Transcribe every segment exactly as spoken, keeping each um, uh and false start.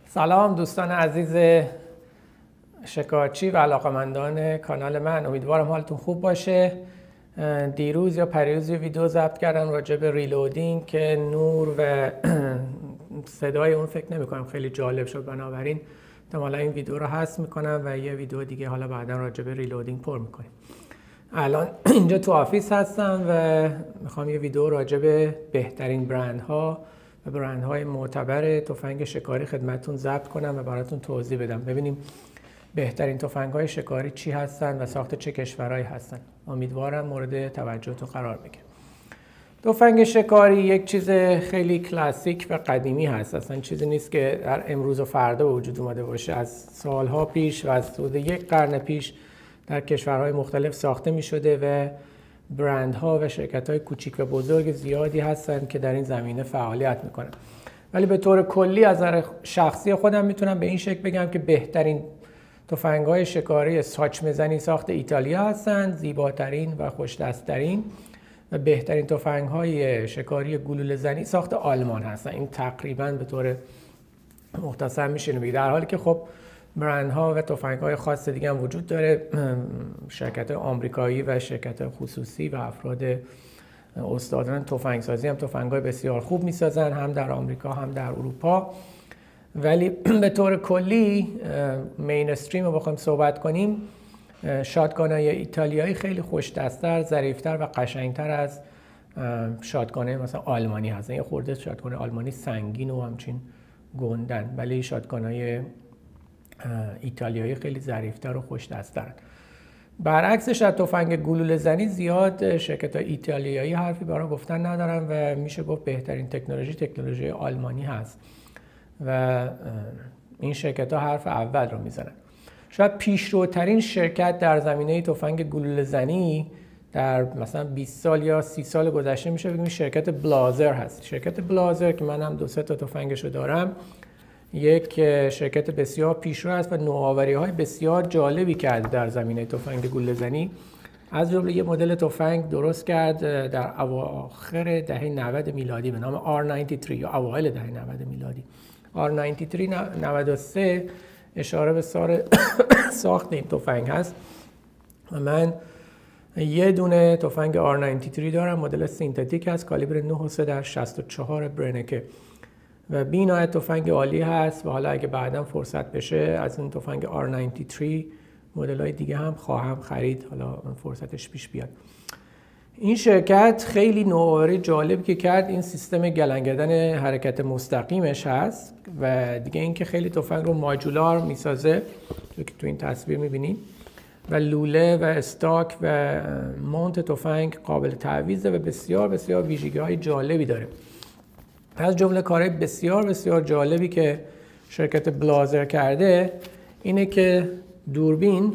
سلام دوستان عزیز شکارچی و علاقمندان کانال من، امیدوارم حالتون خوب باشه. دیروز یا پریروز یه ویدیو ضبط کردم راجع به ریلودینگ که نور و صدای اون فکر نمی کنم خیلی جالب شد، بنابراین احتمالا این ویدیو رو حذف میکنم و یه ویدیو دیگه حالا بعدا راجع به ریلودینگ پر میکنیم. الان اینجا تو آفیس هستم و میخوام یه ویدیو راجع به بهترین برندها و برندهای معتبر تفنگ شکاری خدمتتون ضبط کنم و براتون توضیح بدم. ببینیم بهترین تفنگ‌های شکاری چی هستن و ساخت چه کشورهایی هستن. امیدوارم مورد توجهتون قرار بگیره. تفنگ شکاری یک چیز خیلی کلاسیک و قدیمی هست. اصلا چیزی نیست که در امروز و فردا به وجود اومده باشه. از سالها پیش و از حدود یک قرن پیش در کشورهای مختلف ساخته می شده و برندها و شرکت‌های کوچیک و بزرگ زیادی هستن که در این زمینه فعالیت میکنن. ولی به طور کلی از نظر شخصی خودم میتونم به این شکل بگم که بهترین تفنگ‌های شکاری ساچمه‌زنی ساخت ایتالیا هستند، زیباترین و خوش‌دست‌ترین، و بهترین تفنگ‌های شکاری گلوله‌زنی ساخت آلمان هستند. این تقریباً به طور مختصر میشه بگید، در حالی که خب برندها و تفنگ‌های خاص دیگه هم وجود داره. شرکت‌های آمریکایی و شرکت‌های خصوصی و افراد استادان تفنگسازی هم تفنگ‌های بسیار خوب می‌سازن، هم در آمریکا هم در اروپا. ولی به طور کلی مینستریم رو بخوایم صحبت کنیم، شاتگان‌های ایتالیایی خیلی خوش‌دست‌تر، ظریف‌تر و قشنگ‌تر از شاتگان‌های مثلا آلمانی هستن. یه خورده شاتگان آلمانی سنگین و همچین گندن، ولی شاتگان‌های ایتالیایی خیلی ظریف‌تر و خوش‌دست‌ترن. برعکسش از تفنگ گلوله‌زنی زیاد شرکت‌های ایتالیایی حرفی برای گفتن ندارن و میشه گفت بهترین تکنولوژی تکنولوژی آلمانی هست و این شرکت‌ها حرف اول رو میزنن. شاید پیشروترین شرکت در زمینه تفنگ گلوله‌زنی در مثلا بیست سال یا سی سال گذشته میشه بگیم شرکت بلازر هست. شرکت بلازر که من هم دو سه تا تفنگشو دارم، یک شرکت بسیار پیشرو است و نوآوری‌های بسیار جالبی کرده در زمینه تفنگ گلوله‌زنی. از جمله یک مدل تفنگ درست کرد در اواخر دهه نود میلادی به نام آر نود و سه یا اوایل دهه نود میلادی. آر نود و سه نود و سه اشاره به سال ساخت این تفنگ هست و من یه دونه تفنگ آر نود و سه دارم، مدل سینتتیک هست، کالیبر نه و سه در شصت و چهار برنکه و بی‌نهایت تفنگ عالی هست و حالا اگه بعداً فرصت بشه از این تفنگ آر نود و سه مدل‌های دیگه هم خواهم خرید، حالا فرصتش پیش بیاد. این شرکت خیلی نوآوری جالب که کرد این سیستم گلنگدن حرکت مستقیمش هست و دیگه اینکه خیلی تفنگ رو ماژولار میسازه که تو این تصویر می‌بینید و لوله و استاک و مونت تفنگ قابل تعویضه و بسیار بسیار ویژگی‌های جالبی داره. از جمله کارهای بسیار بسیار جالبی که شرکت بلازر کرده اینه که دوربین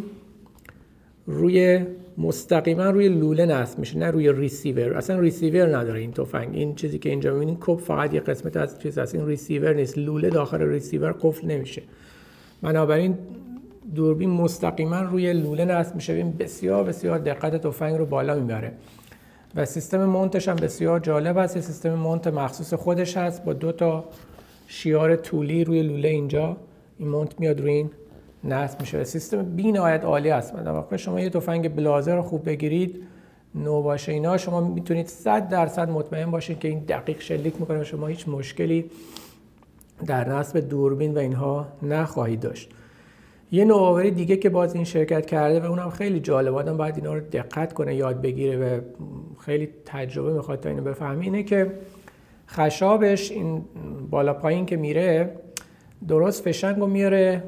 روی مستقیما روی لوله نصب میشه، نه روی ریسیور. اصلا ریسیور نداره این تفنگ. این چیزی که اینجا میبینید کپ فقط یه قسمت از چیز هست، این ریسیور نیست. لوله داخل ریسیور قفل نمیشه، بنابراین دوربین مستقیما روی لوله نصب میشه. این بسیار بسیار دقت تفنگ رو بالا میبره و سیستم مونتش هم بسیار جالب است. سیستم مونت مخصوص خودش هست با دو تا شیار طولی روی لوله. اینجا این مونت میاد روی این نصب میشه. سیستم بی‌نهایت عالی است. در واقع شما یه تفنگ بلازر رو خوب بگیرید، نو باشه اینا، شما میتونید صد درصد مطمئن باشید که این دقیق شلیک میکنه و شما هیچ مشکلی در نصب دوربین و اینها نخواهید داشت. یه نوآوری دیگه که باز این شرکت کرده و اونم خیلی جالب، آدم باید اینا رو دقت کنه، یاد بگیره و خیلی تجربه میخواد تا اینو بفهمی، اینه که خشابش این بالا پایین که میره درست فشنگ رو میاره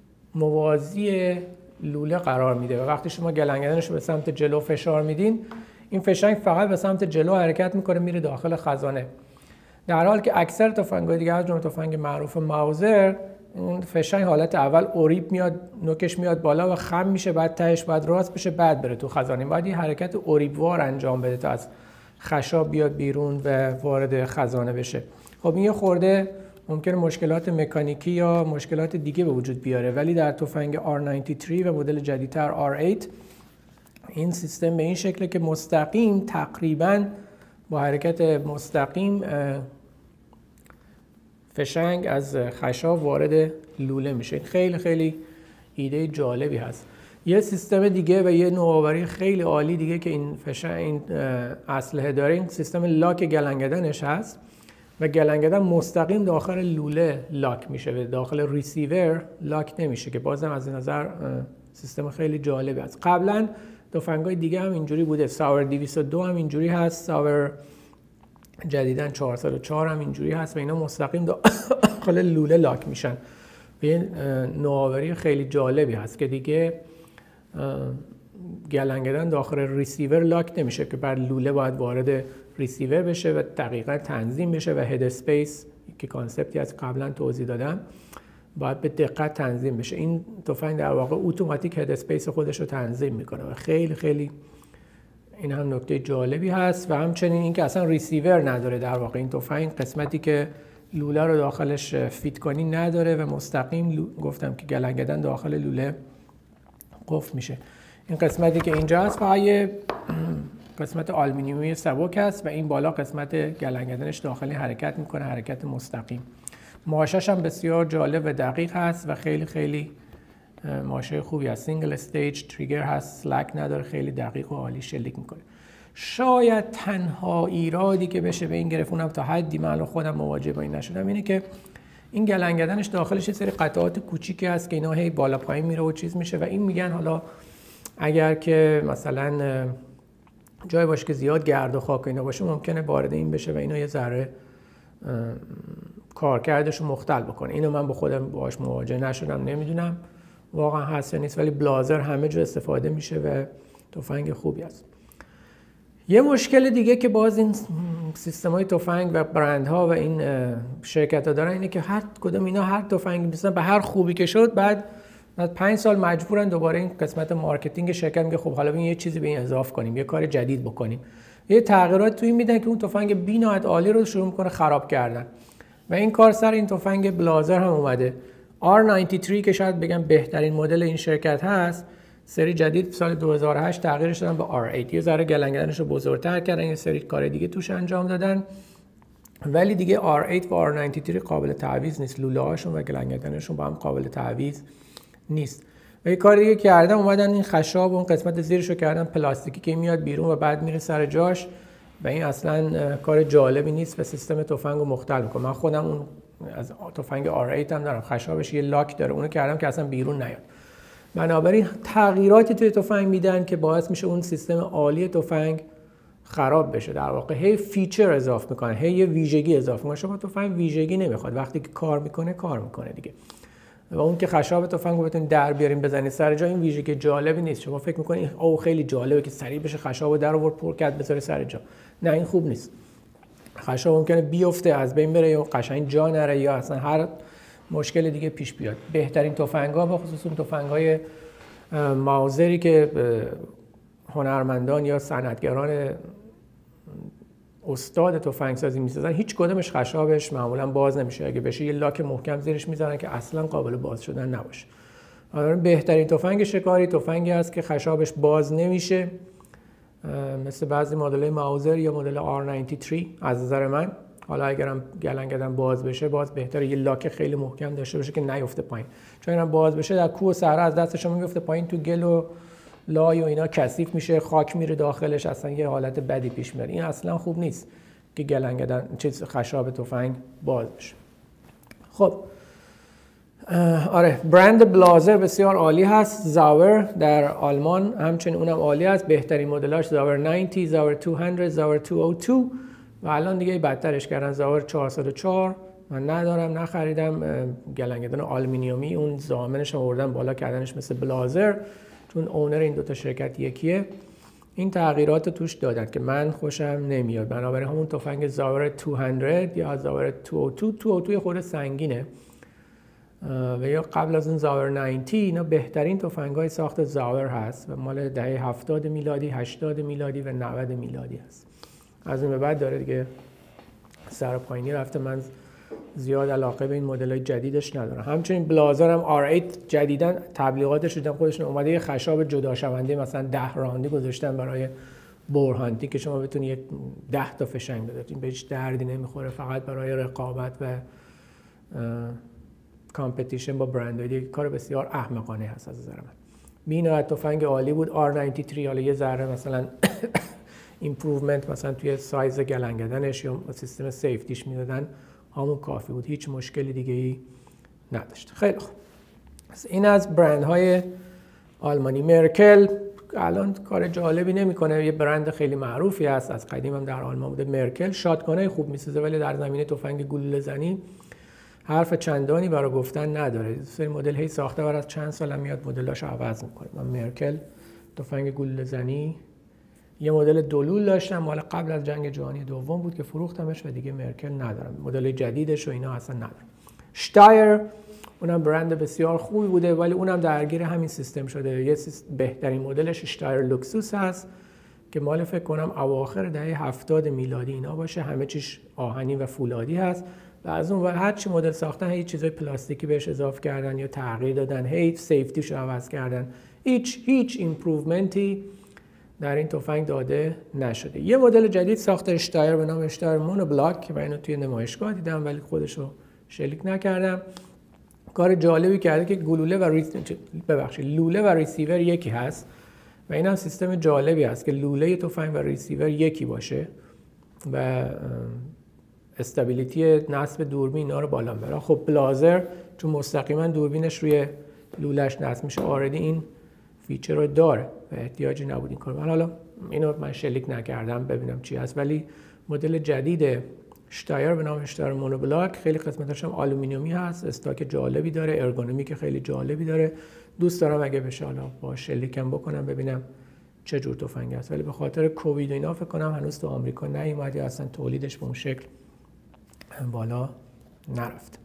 موازی لوله قرار میده و وقتی شما گلنگدنش رو به سمت جلو فشار میدین، این فشنگ فقط به سمت جلو حرکت میکنه، میره داخل خزانه، در حالی که اکثر تفنگ‌های دیگه از جمله تفنگ معروف ماوزر اون فشنگ حالت اول اوریب میاد، نوکش میاد بالا و خم میشه، بعد تهش بعد راست بشه، بعد بره تو خزانه. باید این حرکت اوریبوار انجام بده تا از خشاب بیاد بیرون و وارد خزانه بشه. خب این یه خورده ممکنه مشکلات مکانیکی یا مشکلات دیگه به وجود بیاره، ولی در تفنگ آر نود و سه و مدل جدیدتر آر هشت این سیستم به این شکله که مستقیم تقریباً با حرکت مستقیم فشنگ از خشاب وارد لوله میشه. خیلی خیلی ایده جالبی هست. یه سیستم دیگه و یه نوآوری خیلی عالی دیگه که این فشنگ این اسلحه داره، این سیستم لاک گلنگدنش هست و گلنگدن مستقیم داخل لوله لاک میشه و داخل ریسیور لاک نمیشه، که بازم از این نظر سیستم خیلی جالبی است. قبلا تفنگ‌های دیگه هم اینجوری بوده، ساور دویست و دو هم اینجوری هست، ساور جدیداً چهارصد و چهار هم اینجوری هست و اینا مستقیم داخل لوله لاک میشن. و این نوآوری خیلی جالبی هست که دیگه گلنگدن داخل ریسیور لاک نمیشه که بعد لوله باید وارد ریسیور بشه و دقیقاً تنظیم بشه و هد اسپیس که کانسپتی از قبلا توضیح دادم باید به دقت تنظیم بشه. این تفنگ در واقع اتوماتیک هد اسپیس خودش رو تنظیم میکنه و خیلی خیلی این هم نکته جالبی هست. و همچنین اینکه اصلا ریسیور نداره در واقع این تفنگ، قسمتی که لوله رو داخلش فیت کنی نداره و مستقیم لو... گفتم که گلنگدن داخل لوله قفل میشه. این قسمتی که اینجا هست فقط یه قسمت آلومینیومی سبک هست و این بالا قسمت گلنگدنش داخلی حرکت میکنه، حرکت مستقیم. ماشاش هم بسیار جالب و دقیق هست و خیلی خیلی ماشه خوبی هست. سینگل استیج تریگر هست، سلک نداره، خیلی دقیق و عالی شلیک میکنه. شاید تنها ایرادی که بشه به این گرفت، اونم تا حدی من خودم مواجه با این نشدم، اینه که این گلنگدنش داخلش یه سری قطعات کوچیکی هست که اینا هی بالا پایین میره و چیز میشه و این میگن حالا اگر که مثلا جای باشه که زیاد گرد و خاک اینا باشه ممکنه وارد این بشه و اینا یه ذره کارکردش رو مختل بکنه. اینو من با خودم باهاش مواجه نشدم، نمیدونم واقعا هست یا نیست، ولی بلازر همه جا استفاده میشه و تفنگ خوبی است. یه مشکل دیگه که باز این سیستم‌های تفنگ و برندها و این شرکت‌ها دارن اینه که هر کدوم اینا هر تفنگی مثلا به هر خوبی که شد بعد بعد پنج سال مجبورن دوباره این قسمت مارکتینگ شرکت میگه خب حالا یه چیزی به این اضافه کنیم، یه کار جدید بکنیم، یه تغییرات توی میدن که اون تفنگ بی‌نهایت عالی رو شروع میکنه خراب کردن و این کار سر این تفنگ بلازر هم اومده. آر نود و سه که شاید بگم بهترین مدل این شرکت هست، سری جدید سال دو هزار و هشت تغییرش دادن به آر هشت، یه ذره گلنگدنش رو بزرگتر کردن، یه سری کار دیگه توش انجام دادن، ولی دیگه آر هشت و آر نود و سه قابل تعویض نیست، لوله هاشون و گلنگدنشون با هم قابل تعویض نیست. و یه کار دیگه کردن، اومدن این خشاب اون قسمت زیرش رو کردن پلاستیکی که میاد بیرون و بعد میره سر جاش و این اصلا کار جالبی نیست و سیستم تفنگ رو مختل میکنه. من خودم اون از تفنگ آر هشت هم دارم، خشابش یه لاک داره، اونو کردم که اصلا بیرون نیاد. بنابراین تغییراتی توی تفنگ میدن که باعث میشه اون سیستم عالی تفنگ خراب بشه. در واقع هی فیچر اضافه میکنن، هی یه ویژگی اضافه میکنن. شما تفنگ ویژگی نمیخواد، وقتی که کار میکنه کار میکنه دیگه. و اون که خشاب تفنگ رو بتونید در بیارین بزنید سر جا، این ویژگی جالبی نیست. شما فکر میکنید او خیلی جالبه که سریع بشه خشابو در آورد پر کرد بذاره سر جا. نه، این خوب نیست. خشاب ممکنه بیفته، از بین بره یا قشنگ جا نره یا اصلا هر مشکل دیگه پیش بیاد. بهترین تفنگ‌ها به خصوص اون تفنگ‌های ماوزری که هنرمندان یا صنعتگران استاد تفنگ سازی میسازن، هیچ کدومش خشابش معمولا باز نمیشه. اگه بشه یه لاک محکم زیرش میذارن که اصلا قابل باز شدن نباشه. بهترین تفنگ شکاری تفنگی است که خشابش باز نمیشه، مثل بعضی مدل ماوزر یا مدل آر نود و سه از نظر من. حالا اگرم گلنگدن باز بشه، باز بهتره یه لاک خیلی محکم داشته باشه که نیفته پایین، چون اینم باز بشه در کوه و صحرا از دست شما میفته پایین، تو گل و لای و اینا کثیف میشه، خاک میره داخلش، اصلا یه حالت بدی پیش میاد. این اصلا خوب نیست که گلنگدن چیز خشاب تفنگ باز بشه. خب آره، برند بلازر بسیار عالی هست. زاور در آلمان همچنین اونم عالی هست. بهترین مدلاش زاور نود، زاور دویست، زاور دویست و دو و الان دیگه بدترش کردن، زاور چهارصد و چهار. من ندارم، نخریدم. گلنگدن آلومینیومی، اون ضامنش آوردن بالا کردنش مثل بلازر، چون اونر این دوتا شرکت یکیه. این تغییرات توش دادن که من خوشم نمیاد. بنابراین همون تفنگ زاور دویست یا زاور دویست و دو، دویست و دو خود سنگینه و یا قبل از اون زاور نود، اینا بهترین تفنگ‌های ساخت زاور هست و مال دهه هفتاد میلادی، هشتاد میلادی و نود میلادی هست. از این به بعد داره دیگه سر پایینی رفته. من زیاد علاقه به این مدل‌های جدیدش ندارم. همچنین بلازر هم آر هشت جدیداً تبلیغاتش دیدم خودشون اومده یه خشاب جدا شونده مثلا ده راندی گذاشتن برای بورهانتی که شما بتونید ده تا فشنگ بزنید. به هیچ دردی نمیخوره، فقط برای رقابت و کامپتیشن با برندهای دیگه کار بسیار احمقانه هست از نظر من. بی‌نهایت تفنگ عالی بود. آر نود و سه حالا یه ذره مثلا ایمپروومنت مثلا توی سایز گلنگدنش یا سیستم سیفتیش میدادن، همون کافی بود، هیچ مشکلی دیگه ای نداشت. خیلی خوب، این از برندهای آلمانی. مرکل الان کار جالبی نمیکنه، یه برند خیلی معروفی هست، از قدیم هم در آلمان بوده. مرکل شاتگانای خوب میسازه ولی در زمینه تفنگ گلوله زنی حرف چندانی برای گفتن نداره. سری مدل هی ساخته و از چند سال هم میاد مدلاش عوض میکنه. من مرکل تفنگ گلوله زنی یه مدل دلول داشتم مال قبل از جنگ جهانی دوم بود که فروختمش و دیگه مرکل ندارم. مدل جدیدش و اینا اصلا ندارم. شتایر اونم برند بسیار خوبی بوده ولی اونم درگیر همین سیستم شده. یه بهترین مدلش شتایر لوکسوس هست که مال فکر کنم اواخر دهه هفتاد میلادی اینا باشه، همه چیش آهنی و فولادی هست و از اون هر چی مدل ساختن هیچ چیزای پلاستیکی بهش اضافه کردن یا تغییر دادن، هیچ سیفتیشو عوض کردن، هیچ هیچ ایمپروومنتی در این تفنگ داده نشده. یه مدل جدید ساخته شتایر به نام شتایر مونو بلاک که من اینو توی نمایشگاه دیدم ولی خودشو شلیک نکردم. کار جالبی کرده که گلوله و ریس... ببخشید لوله و ریسیور یکی هست و این هم سیستم جالبی هست که لوله تفنگ و ریسیور یکی باشه و استابیلیتی نصب دوربین اینا رو بالا ببره. خب بلازر چون مستقیما دوربینش روی لولهش نصب میشه آردی این فیچر رو داره و احتیاجی نبود این کار. من حالا اینو من شلیک نکردم ببینم چی هست ولی مدل جدید شتایر به نام شتایر مونو بلاک خیلی قسمتاش هم آلومینیومی هست، استاک جالبی داره، ارگونومیک خیلی جالبی داره. دوست دارم اگه بشه حالا با شلیکم بکنم ببینم چه جور تفنگ است ولی به خاطر کووید و اینا فکر کنم هنوز تو آمریکا نیومد یا اصلا تولیدش به اون شکل بالا نرفت.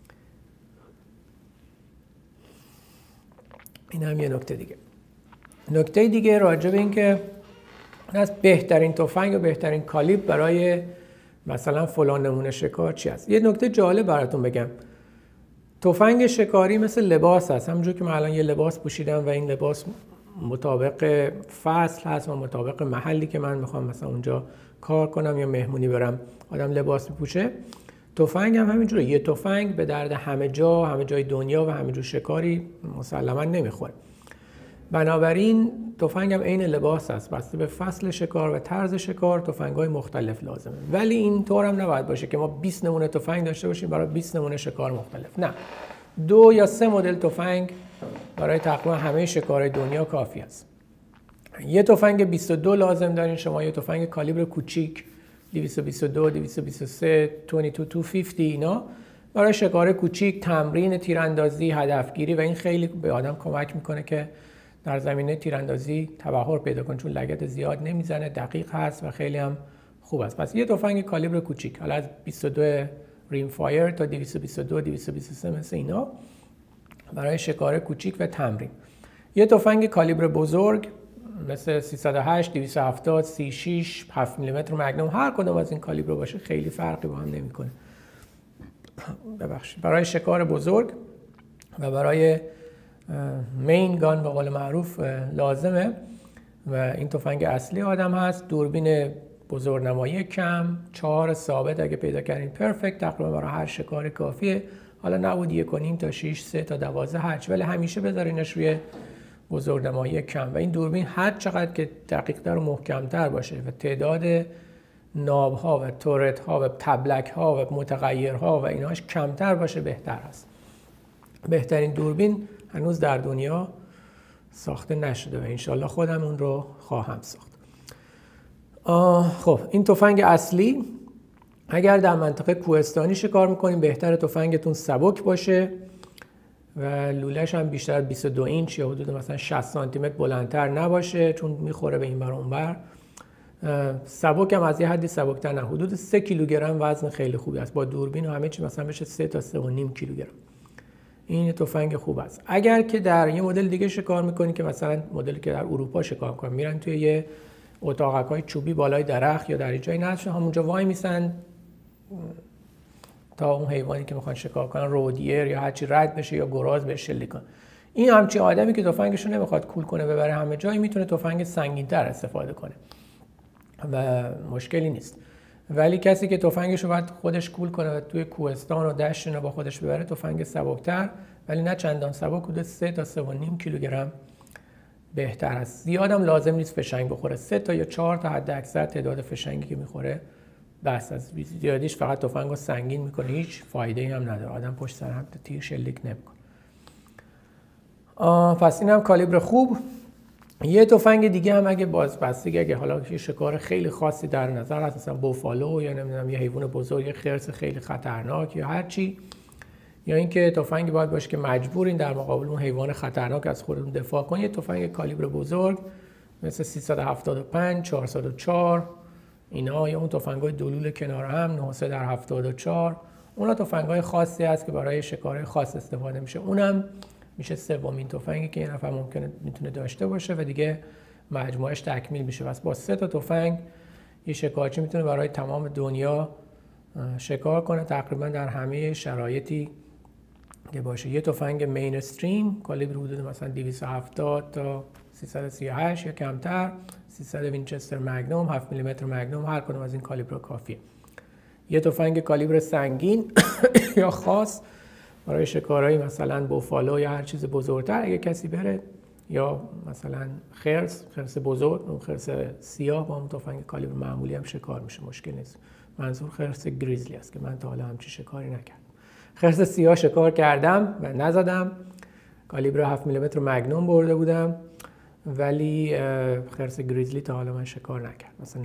این هم یه نکته دیگه. نکته دیگه راجع به این که از بهترین تفنگ و بهترین کالیبر برای مثلا فلان نمونه شکار چی است. یه نکته جالب براتون بگم، تفنگ شکاری مثل لباس هست. همونجور که من الان یه لباس پوشیدم و این لباس مطابق فصل هست و مطابق محلی که من میخوام مثلا اونجا کار کنم یا مهمونی برم آدم لباس میپوشه، تفنگ هم همینجوره. یه تفنگ به درد همه جا، همه جای دنیا و همه جور شکاری مسلما نمیخوره. بنابراین تفنگ هم عین لباس است، بسته به فصل شکار و طرز شکار تفنگ‌های مختلف لازمه. ولی این طور هم نباید باشه که ما بیست نمونه تفنگ داشته باشیم برای بیست نمونه شکار مختلف. نه، دو یا سه مدل تفنگ برای تقریبا همه شکارهای دنیا کافی است. یه تفنگ بیست و دو لازم دارین شما، یه تفنگ کالیبر کوچیک دویست و بیست و دو، دویست و بیست و سه، بیست و دو، دویست و پنجاه اینا برای شکار کوچیک، تمرین تیراندازی، هدفگیری و این خیلی به آدم کمک میکنه که در زمینه تیراندازی تبحر پیدا کنه چون لگد زیاد نمیزنه، دقیق هست و خیلی هم خوب است. پس یه تفنگ کالیبر کوچیک حالا از بیست و دو ریم فایر تا دویست و بیست و دو، دویست و بیست و سه مثل اینا برای شکار کوچیک و تمرین. یه تفنگ کالیبر بزرگ مثل سیصد و هشت، دویست و هفتاد، سی و شش، هفت میلیمتر مگنوم، هر کدوم از این کالیبر باشه خیلی فرقی با هم نمیکنه. ببخشید برای شکار بزرگ و برای مین گان به قول معروف لازمه و این تفنگ اصلی آدم هست. دوربین بزرگنمایی کم، چهار ثابت اگه پیدا کردین پرفکت، تقریبا برای هر شکار کافیه. حالا نبود یک و نیم تا شش، سه تا دوازده هرچ، ولی همیشه بذارینش روی بزرگنمایی کم و این دوربین هر چقدر که دقیق‌تر و محکم‌تر باشه و تعداد ناب‌ها و تورت‌ها و تبلک‌ها و متغیرها و ایناش کمتر باشه بهتر است. بهترین دوربین هنوز در دنیا ساخته نشده و انشالله خودم اون رو خواهم ساخت. خب این تفنگ اصلی اگر در منطقه کوهستانی شکار میکنیم بهتره تفنگتون سبک باشه و لوله‌ش هم بیشتر از بیست و دو اینچ یا حدود مثلا شصت سانتی متر بلندتر نباشه چون میخوره به این بر اون بر. سبک هم از یه حدی سبکتر نه، حدود سه کیلوگرم وزن خیلی خوبی است. با دوربین و همه چی مثلا بشه سه تا سه و نیم کیلوگرم. این تفنگ خوب است. اگر که در یه مدل دیگه شکار میکنی که مثلا مدلی که در اروپا شکار میکنن میرن توی یه اتاقک‌های چوبی بالای درخت یا در یه جایی نشون همونجا وای میسن تا اون حیوانی که میخوان شکار کنن رودیر یا هرچی رد بشه یا گراز بهش شلیک کنه. این همچی آدمی که تفنگشو نمیخواد کول کنه ببره همه جایی میتونه تفنگ سنگین‌تر استفاده کنه و مشکلی نیست. ولی کسی که تفنگش رو باید خودش کول کنه و توی کوهستان و دشت رو با خودش ببره، تفنگ سبکتر ولی نه چندان سبک، حدود سه تا سه و نیم کیلوگرم بهتر است. زیادم لازم نیست فشنگ بخوره، سه تا یا چهار تا حد اکثر تعداد فشنگی که میخوره بس از زیادیش فقط تفنگ رو سنگین میکنه، هیچ فایده‌ای هم نداره، آدم پشت سر هم تیر شلیک نمیکنه. پس این هم کالیبر خوب. یه تفنگ دیگه هم اگه باز بستگی اگه حالا یه شکار خیلی خاصی در نظر هست، مثلا بوفالو یا نمیدونم یه حیوان بزرگ، یه خرس خیلی خطرناک یا هر چی، یا اینکه تفنگی باید باشه که مجبورین در مقابل اون حیوان خطرناک از خودتون دفاع کنید، یه تفنگ کالیبر بزرگ مثل سیصد و هفتاد و پنج، چهارصد و چهار اینا، یا اون تفنگ‌های دلول کنار هم نهصد در هفتاد و چهار، اونا تفنگ‌های خاصی هست که برای شکار خاص استفاده میشه. اونم میشه سومین تفنگی که یه نفر ممکنه میتونه داشته باشه و دیگه مجموعش تکمیل میشه. پس با سه تا تفنگ یه شکارچی میتونه برای تمام دنیا شکار کنه تقریبا در همه شرایطی که باشه. یه تفنگ مینستریم کالیبر حدود مثلا دویست و هفتاد تا سیصد و سی و هشت یا کمتر، سیصد وینچستر مگنوم، هفت میلیمتر مگنوم، هر کدوم از این کالیبر کافیه. یه تفنگ کالیبر سنگین یا خاص برای شکارهای مثلا بوفالو یا هر چیز بزرگتر اگه کسی بره، یا مثلا خرس، خرس بزرگ، اون خرس سیاه با اون تفنگ کالیبر معمولی هم شکار میشه، مشکل نیست. منظور خرس گریزلی است که من تا حالا همچین شکاری نکردم. خرس سیاه شکار کردم و نزدم، کالیبر هفت میلیمتر مگنوم برده بودم، ولی خرس گریزلی تا حالا من شکار نکردم، مثلا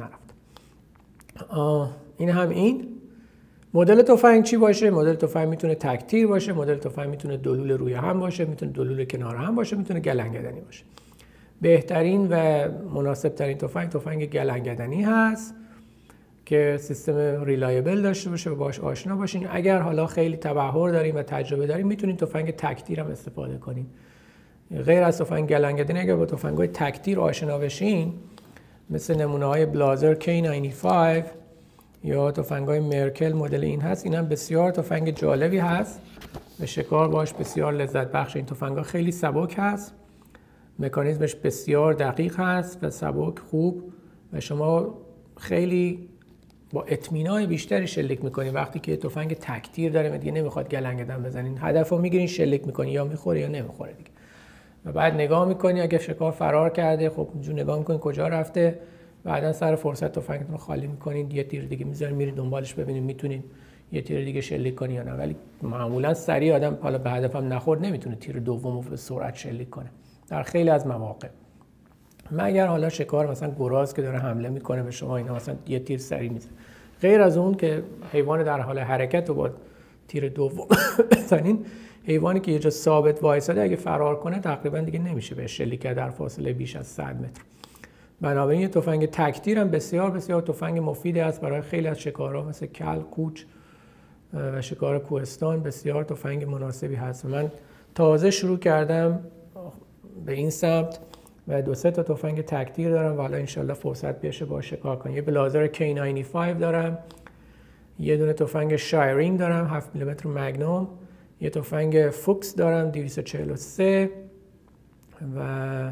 نرفتم. این هم این مدل تفنگ چی باشه؟ مدل تفنگ میتونه تک تیر باشه، مدل تفنگ میتونه دلول روی هم باشه، میتونه دلول کنار هم باشه، میتونه گلنگدنی باشه. بهترین و مناسب ترین تفنگ تفنگ گلنگدنی هست که سیستم ریلایبل داشته باشه و باهاش آشنا باشین. اگر حالا خیلی تبحر دارین و تجربه دارین میتونین تفنگ تک تیر هم استفاده کنین. غیر از تفنگ گلنگدنی اگر با تفنگ‌های تک تیر آشنا بشین، مثل نمونه‌های بلازر کی نود و پنج یا تفنگ‌های مرکل مدل این هست، این هم بسیار تفنگ جالبی هست و شکار باش بسیار لذت بخش. این تفنگ‌ها خیلی سبک هست، مکانیزمش بسیار دقیق هست و سبک خوب و شما خیلی با اطمینان بیشتری شلیک میکنین وقتی که تفنگ تک تیر داره و دیگه نمیخواد گلنگدن بزنین، هدفو میگیرین شلیک میکنین، یا میخوره یا نمیخوره دیگه. و بعد نگاه میکنی اگه شکار فرار کرده، خب اونجا نگاه میکنین کجا رفته، بعدا سر فرصت تفنگتون رو خالی میکنین، یه تیر دیگه میذارین میرین دنبالش ببینین میتونین یه تیر دیگه شلیک کنین یا نه. ولی معمولا سریع آدم حالا به هدفم نخورد نمیتونه تیر دومو به سرعت شلیک کنه در خیلی از مواقع، مگر حالا شکار مثلا گراز که داره حمله میکنه به شما، اینا مثلا یه تیر سریع میزنه. غیر از اون که حیوان در حال حرکت رو با تیر دوم بزنین، حیوانی که یه جا ثابت وایساده اگه فرار کنه تقریبا دیگه نمیشه بهش شلیک کرد در فاصله بیش از صد متر. بنابراین یه تفنگ تک تیر هم بسیار بسیار تفنگ مفیدی است برای خیلی از شکارها مثل کل، کوچ و شکار کوهستان، بسیار تفنگ مناسبی هست. من تازه شروع کردم به این سمت و دو سه تا تفنگ تک تیر دارم و حالا انشالله فرصت بشه با شکار کنم. یه بلازر کی نود و پنج دارم، یه دونه تفنگ شایرینگ دارم هفت میلیمتر مگنوم، یه تفنگ فوکس دارم دویست و چهل و سه و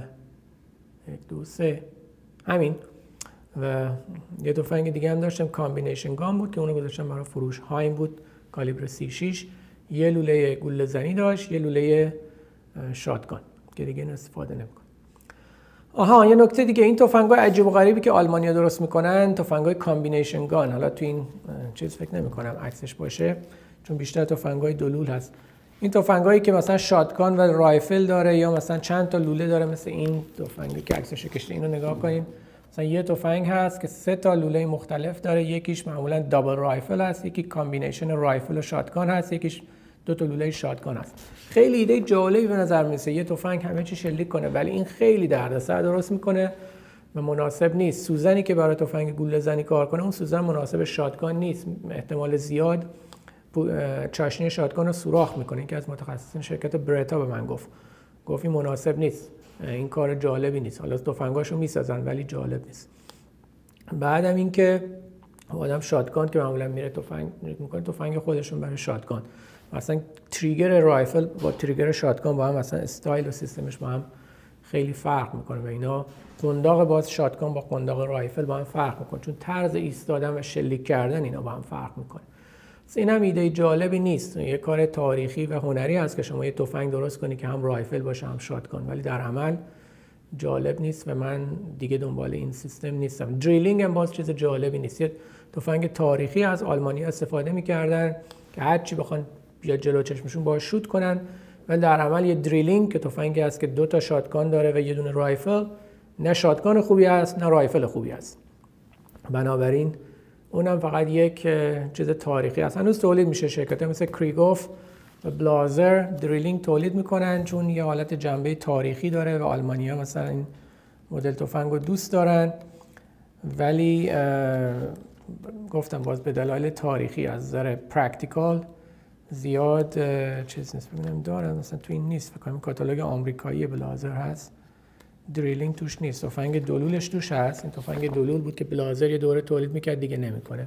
یک دو سه همین، و یه تفنگ دیگه هم داشتم کامبینیشن گام بود که اونو گذاشتم برای فروش، هایم بود کالیبر سی و شش، یه لوله گوله زنی داشت، یه لوله شاتگان که دیگه استفاده نمی‌کنم. آها یه نکته دیگه، این تفنگ‌های عجیب و غریبی که آلمانی‌ها درست میکنن تفنگ‌های کامبینیشن گان، حالا تو این چیز فکر نمی‌کنم عکسش باشه چون بیشتر تفنگ‌های دلول هست. این تفنگایی که مثلا شاتگان و رایفل داره یا مثلا چند تا لوله داره، مثل این تفنگی که عکسش کشیده، اینو نگاه کنید. مثلا یه تفنگ هست که سه تا لوله مختلف داره، یکیش معمولا دابل رایفل هست، یکی کامبینیشن رایفل و شاتگان هست، یکیش دو تا لوله شاتگان هست. خیلی ایده جالبی به نظر میرسه یه تفنگ همه چی شلیک کنه، ولی این خیلی دردسر درست میکنه و مناسب نیست. سوزنی که برای تفنگ گوله زنی کار کنه اون سوزن مناسب شاتگان نیست، احتمال زیاد چاشنی شاتگان رو سوراخ میکنه. که از متخصصین شرکت برتا به من گفت گفت این مناسب نیست، این کار جالبی نیست. حالا تفنگاشو میسازن ولی جالب نیست. بعدم این که آدم شاتگان که معمولا میره تفنگ میکنه تفنگ خودشون برای شاتگان، مثلا تریگر رایفل با تریگر شاتگان با هم مثلا استایل و سیستمش با هم خیلی فرق میکنه و اینا قنداق باز شاتگان با قنداق رایفل با هم فرق میکنه، چون طرز ایستادن و شلیک کردن اینا با هم فرق میکنه. این هم ایده جالبی نیست، یه کار تاریخی و هنری هست که شما یه تفنگ درست کنی که هم رایفل باشه هم شاتگان، ولی در عمل جالب نیست و من دیگه دنبال این سیستم نیستم. دریلینگ هم باز چیز جالبی نیست. یه تفنگ تاریخی از آلمانی‌ها استفاده می‌کردن که هر چی بخوان بیا جلو چشمشون باهاش شوت کنن، ولی در عمل یه دریلینگ که تفنگی هست که دو تا شاتگان داره و یه دونه رایفل، نه شاتگان خوبی هست نه رایفل خوبی هست. بنابراین اونم فقط یک چیز تاریخی است. هنوز تولید میشه، شرکت مثل کریگوف و بلازر دریلینگ تولید میکنن چون یه حالت جنبه تاریخی داره و آلمانی‌ها مثلا این مدل تفنگ رو دوست دارن، ولی گفتم باز به دلایل تاریخی از نظر پرکتیکال زیاد چیز نیست. ببینم دارن مثلا تو این نیست، فکر کنم کاتالوگ آمریکایی بلازر هست دریلینگ توش نیست. تفنگ دلولش توش هست، این تفنگ دلول بود که بلازر یه دوره تولید میکرد دیگه نمیکنه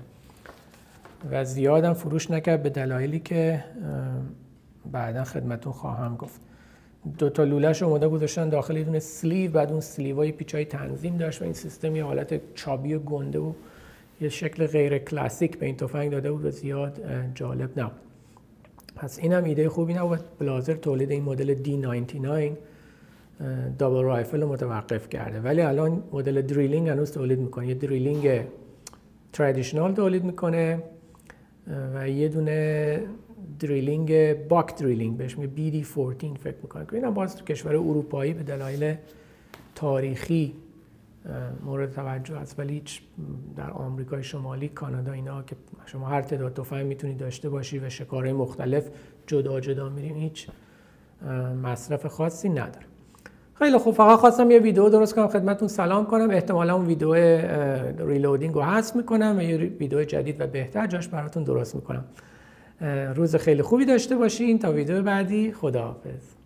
و زیادم فروش نکرد به دلایلی که بعدا خدمتون خواهم گفت. دو تا لوله‌ش اومده گذاشتن داخل یه دونه سلیو، بعد اون سلیوهای پیچای تنظیم داشت و این سیستم یه حالت چابی و گنده و یه شکل غیر کلاسیک به این تفنگ داده بود و زیاد جالب نبود. پس اینم ایده خوبی نبود. بلازر تولید این مدل دی نود و نه دابل رایفل رو متوقف کرده، ولی الان مدل دریلینگ هنوز تولید میکنه. یه دریلینگ ترادیشنال تولید میکنه و یه دونه دریلینگ باک دریلینگ بهش میگه بی دی چهارده فکر میکنه که اینم باز تو کشور اروپایی به دلایل تاریخی مورد توجه است، ولی هیچ در آمریکای شمالی، کانادا اینا که شما هر تعداد تفنگ میتونید داشته باشی و شکارهای مختلف جدا جدا میرین، هیچ مصرف خاصی نداره. خیلی خوب، فقط خواستم یه ویدیو درست کنم خدمتتون سلام کنم. احتمالا اون ویدیو ریلودینگ رو حذف میکنم و یه ویدیو جدید و بهتر جاش براتون درست میکنم. روز خیلی خوبی داشته باشین. تا ویدیو بعدی، خداحافظ.